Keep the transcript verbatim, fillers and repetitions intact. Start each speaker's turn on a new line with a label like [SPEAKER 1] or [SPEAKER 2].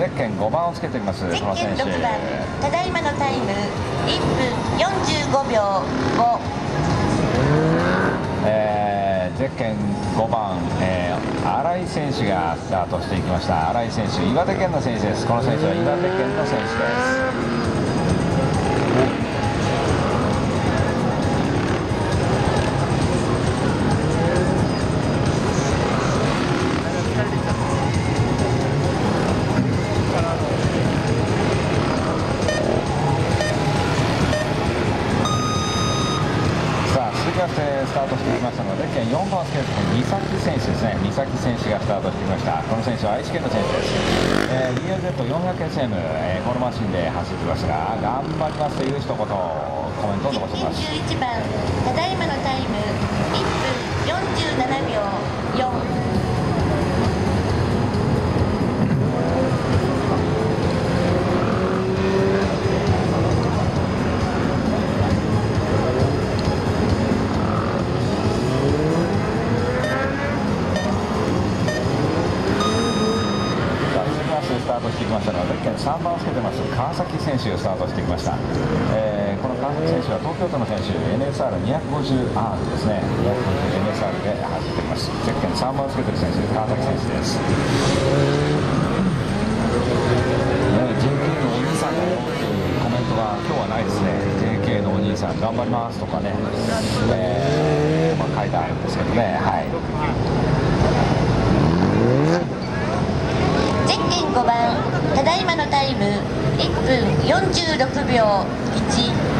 [SPEAKER 1] ゼッケンごばんをつけています。この選手。
[SPEAKER 2] ろくばん、ただいまのタイムいっぷんよんじゅうごびょうご。
[SPEAKER 1] えー、ゼッケンごばん、えー、新井選手がスタートしていきました。新井選手、岩手県の選手です。この選手は岩手県の選手です。スタートしてきましたので、ゼッケンよんばんをつける三崎選手ですね。三崎選手がスタートしてきました。この選手は愛知県の選手です。えー、ビーエルゼットよんひゃくエスエム、えー、このマシンで走っていますが、頑張りますという一言コメントを残しています。
[SPEAKER 2] じゅういちばん、ただいまのタイムいっぷんよんじゅうななびょうよん。
[SPEAKER 1] スタートしてきましたのはゼッケンさんばんをつけてます川崎選手がスタートしてきました。えー、この川崎選手は東京都の選手 エヌエスアールにひゃくごじゅうアール ですね。にひゃくごじゅう エヌエスアール で走っています。ゼッケンさんばんをつけている選手川崎選手です。ジェーケー のお兄さんのというコメントが今日はないですね。 ジェーケー のお兄さん頑張りますとかね、えーまあ、書いてあるんですけどね。はい、
[SPEAKER 2] ゼッケンごばん、ただいまのタイムいっぷんよんじゅうろくびょういち。